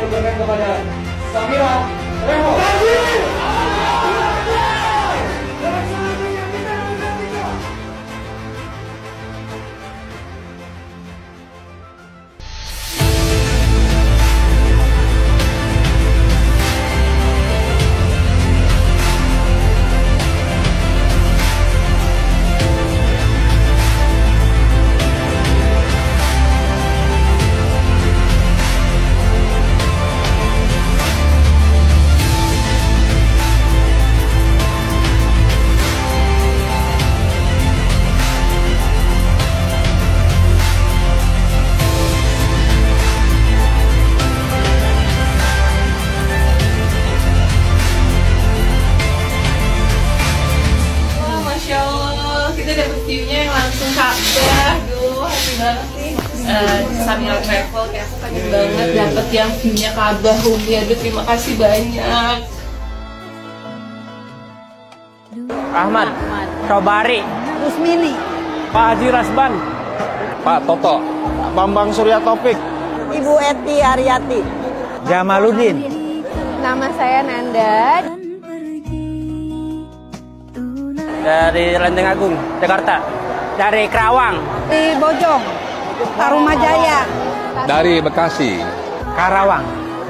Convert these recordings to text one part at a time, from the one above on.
berikan kepada Samira Remo. View-nya yang langsung Ka'bah, duh happy banget nih. Samira Travel kayak aku pengen banget dapet yang view-nya Ka'bah, Umi. Aduh terima kasih banyak. Ahmad, Sobari, Rusmini, Pak Haji Rasban, Pak Toto, Bambang Surya Taufik, Ibu Eti Aryati, Jamaluddin. nama saya Nanda. Dari Lenteng Agung, Jakarta. Dari Kerawang, Di Bojong, Tarumajaya, dari Bekasi, Karawang.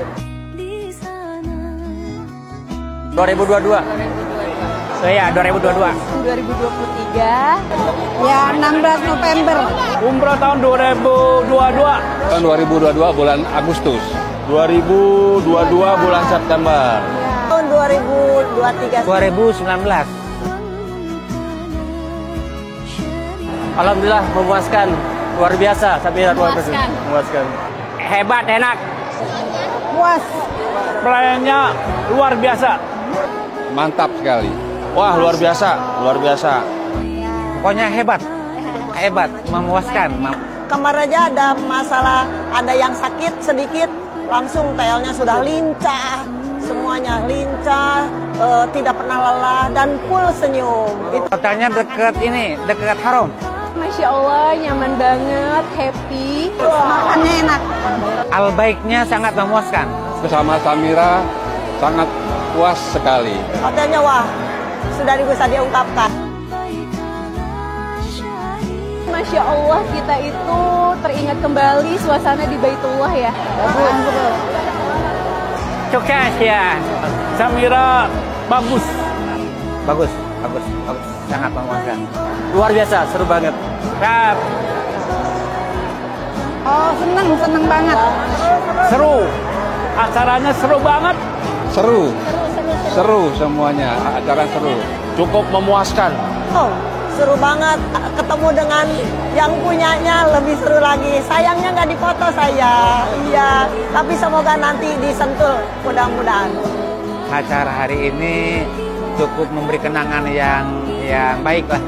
2022. Iya, 2022. 2023, ya 16 November. Umroh tahun 2022. tahun 2022 bulan Agustus, 2022 bulan September. Tahun 2023. 2019. Alhamdulillah memuaskan, luar biasa. Samira memuaskan. Hebat, enak. Puas. Pelayannya luar biasa. Mantap sekali. Wah, luar biasa, luar biasa. Pokoknya hebat, hebat, memuaskan. Kemarin aja ada masalah, ada yang sakit sedikit, langsung TL-nya sudah lincah, semuanya lincah, tidak pernah lelah dan full senyum. Hotelnya deket ini, deket Haram. Masya Allah nyaman banget, happy. Makannya enak. Albaiknya sangat memuaskan. Bersama Samira sangat puas sekali. Hotelnya wah, sudah bisa diungkapkan. Masya Allah kita itu teringat kembali suasana di Baitullah ya. Sukses ya. Samira bagus. Bagus, bagus, bagus. Sangat memuaskan. Luar biasa, seru banget. Oh, seneng banget. Seru. Acaranya seru banget. Seru, seru semuanya, acara seru. Cukup memuaskan. Oh, seru banget. Ketemu dengan yang punyanya lebih seru lagi. Sayangnya nggak dipoto saya. Iya, tapi semoga nanti disentuh mudah-mudahan. Acara hari ini cukup memberi kenangan yang baik lah.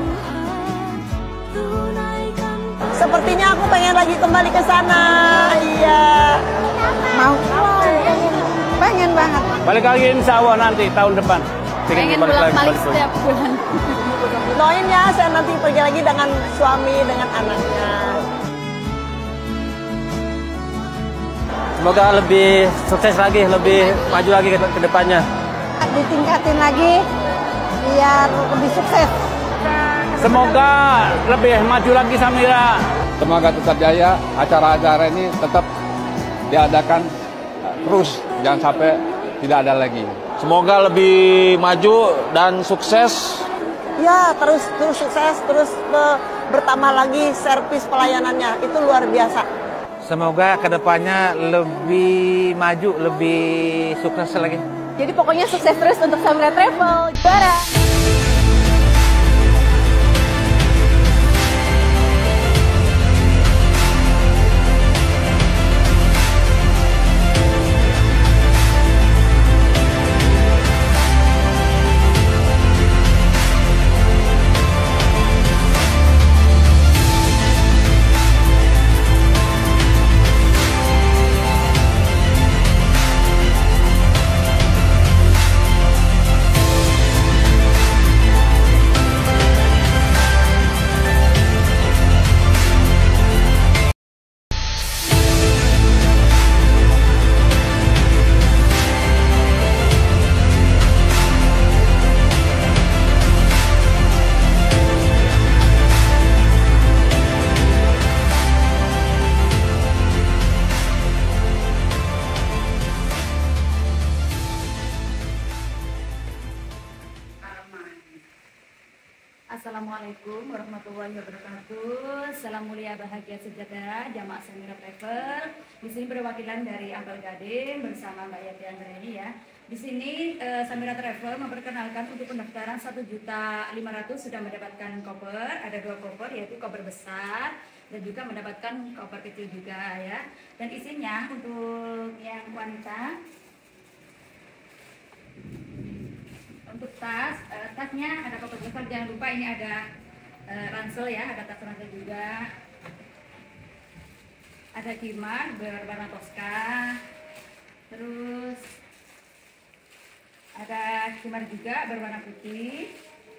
Sepertinya aku pengen lagi kembali ke sana. Iya. Mau? Pengen banget. Balik lagi insya Allah nanti tahun depan. Pengen bolak-balik setiap bulan. Doain ya, saya nanti pergi lagi dengan suami, dengan anaknya. Semoga lebih sukses lagi, lebih maju lagi ke depannya. Ditingkatin lagi, biar lebih sukses. Semoga lebih maju lagi Samira. Semoga tetap jaya, acara-acara ini tetap diadakan terus, jangan sampai tidak ada lagi. Semoga lebih maju dan sukses. Ya, terus sukses, terus bertambah lagi servis pelayanannya. Itu luar biasa. Semoga kedepannya lebih maju, lebih sukses lagi. Jadi pokoknya sukses terus untuk Samira Travel. Juara! Assalamualaikum warahmatullahi wabarakatuh. Salam mulia bahagia sejahtera jamaah Samira Travel. Di sini perwakilan dari Ampel Gading bersama Mbak Yati Anggreni ya. Di sini Samira Travel memperkenalkan untuk pendaftaran 1.500.000 sudah mendapatkan koper. Ada 2 koper yaitu koper besar dan juga mendapatkan koper kecil juga ya. Dan isinya untuk yang wanita, untuk tasnya ada koper besar, jangan lupa ini ada ransel ya, ada tas ransel juga, ada khimar berwarna toska, terus ada khimar juga berwarna putih,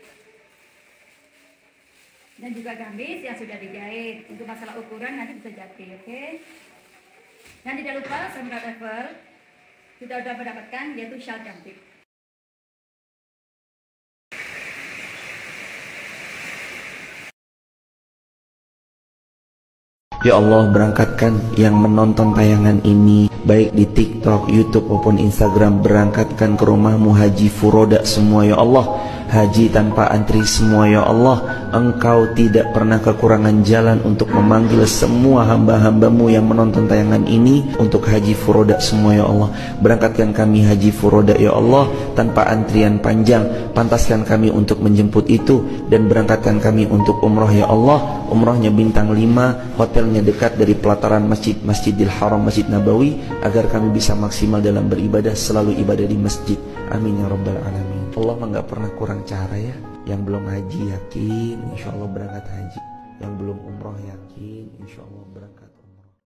dan juga gamis yang sudah dijahit. Untuk masalah ukuran nanti bisa jahit, oke? Dan tidak lupa Samira Travel kita sudah mendapatkan yaitu shawl cantik. Ya Allah, berangkatkan yang menonton tayangan ini baik di TikTok, YouTube maupun Instagram, berangkatkan ke rumahmu Haji Furoda semua ya Allah. Haji tanpa antri semua ya Allah. Engkau tidak pernah kekurangan jalan untuk memanggil semua hamba-hambamu yang menonton tayangan ini untuk Haji Furoda semua ya Allah. Berangkatkan kami Haji Furoda ya Allah tanpa antrian panjang. Pantaskan kami untuk menjemput itu dan berangkatkan kami untuk umrah ya Allah. Umrahnya bintang 5, hotelnya dekat dari pelataran Masjidil Haram, Masjid Nabawi, agar kami bisa maksimal dalam beribadah, selalu ibadah di masjid. Amin ya rabbal alamin. Allah nggak pernah kurang cara ya. Yang belum haji yakin insya Allah berangkat haji, yang belum umroh yakin insya Allah berangkat.